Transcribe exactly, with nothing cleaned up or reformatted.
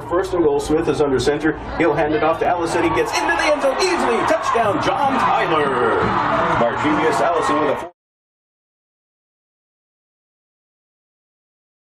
first and goal. Smith is under center. He'll hand it off to Allison. He gets into the end zone easily. Touchdown, John Tyler. Martrevious Allison with a